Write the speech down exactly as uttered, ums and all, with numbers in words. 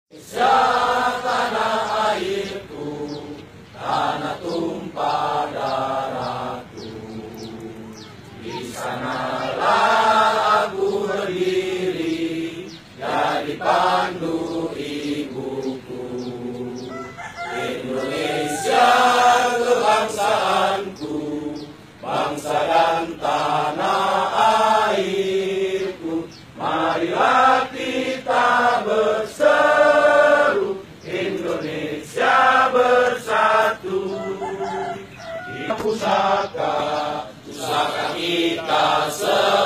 Indonesia tanah airku, tanah tumpah darahku. Di sanalah aku berdiri, jadi pandu ibuku. Indonesia kebangsaanku, bangsa dan tanah airku. Marilah kita berseru, Indonesia bersatu. Di pusaka, pusaka kita semua.